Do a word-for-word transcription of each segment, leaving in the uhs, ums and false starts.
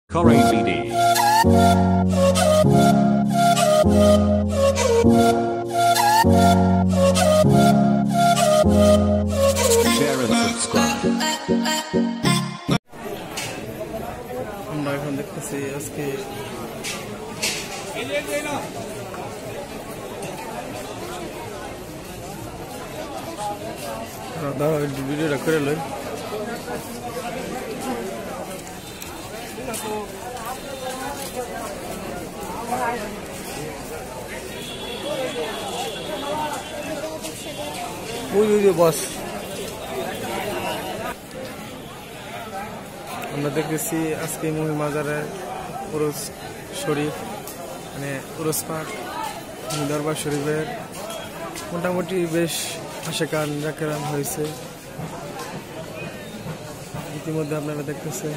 Corey B D. Share and subscribe. আমরা এখন দেখতেছি আজকে দাদা ভিডিওটা করে লই বস আমরা দেখতেছি আজকে মহিল মাজারের উরুস শরীফ মানে উরুস পাক দরবার শরীফের মোটামুটি বেশ আশেকান জাকেরান হয়েছে ইতিমধ্যে আপনারা দেখতেছেন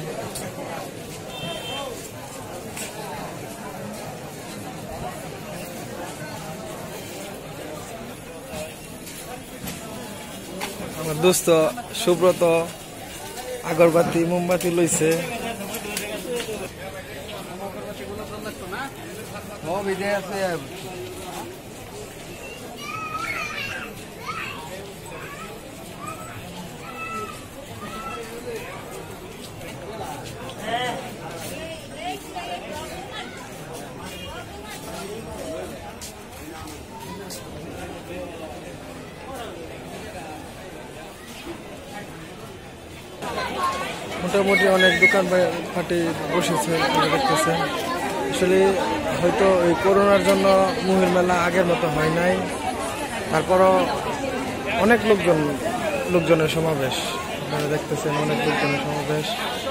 আমার দোস্ত সুব্রত আগরবাতি মোমবাতি লইছে মোটামুটি অনেক দোকান পাটি বসেছে দেখতেছেন আসলে হয়তো এই করোনার জন্য মহিল মেলা আগের মতো হয় নাই তারপরও অনেক লোকজন লোকজনের সমাবেশ আপনারা দেখতেছেন অনেক লোকজনের সমাবেশ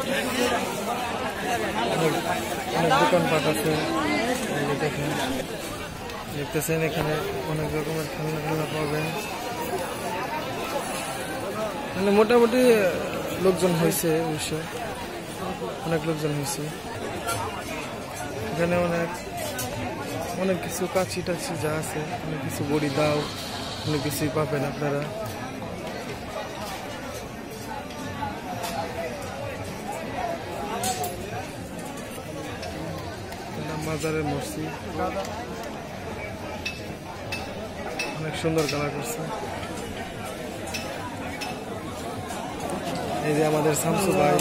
অনেক অনেক দোকানপাট আছে দেখেন দেখতেছেন এখানে অনেক রকমের খেলনা খেলনা পাবেন মানে মোটামুটি লোকজন হয়েছে অবশ্য অনেক লোকজন হয়েছে এখানে অনেক অনেক কিছু কাছি টাছি যা আছে অনেক কিছু বড়ি দাও অনেক কিছুই পাবেন আপনারা মাজারের মসজিদ অনেক সুন্দর কালার করছে এই যে আমাদের শামসু ভাই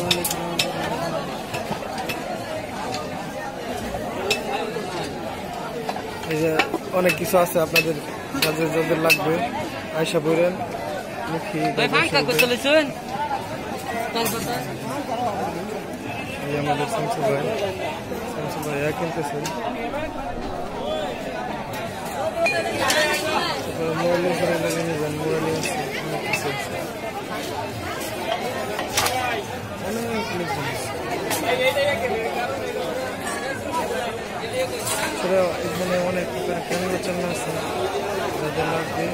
এই যে অনেক কিছু আছে আপনাদের যাদের যাদের লাগবে আয়সা বলেন এই আমাদের শামসু ভাই শামসু ভাই এক কিনতেছেন মোবাইল করে লাগিয়ে নেবেন মোবাইল আছে অনেক কিছু আছে এখানে অনেক ক্যামেরা চালানো আছে যাদের লাগবে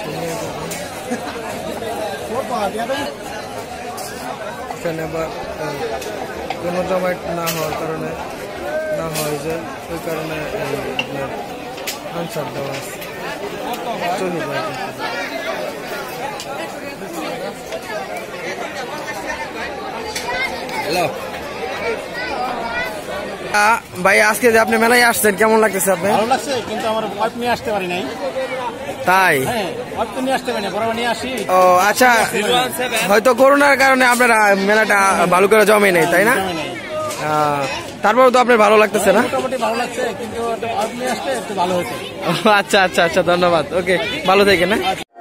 এখানে আবার কোনো জমায়েত না হওয়ার কারণে না হয় যে ওই কারণে আপনার আনসার দেওয়া আছে চলি হ্যালো ভাই আজকে যে আপনি মেলায় আসছেন কেমন লাগতেছে আপনি ভালো লাগছে কিন্তু আমার ওয়াইফ নিয়ে আসতে পারি নাই তাই হ্যাঁ ওয়াইফ তো নিয়ে আসতে পারি না বড় নিয়ে আসি ও আচ্ছা হয়তো করোনার কারণে আপনারা মেলাটা ভালো করে জমে নেই তাই না তারপরেও তো আপনার ভালো লাগতেছে না মোটামুটি ভালো লাগছে কিন্তু ওয়াইফ নিয়ে আসতে একটু ভালো হতো আচ্ছা আচ্ছা আচ্ছা ধন্যবাদ ওকে ভালো থাকেন না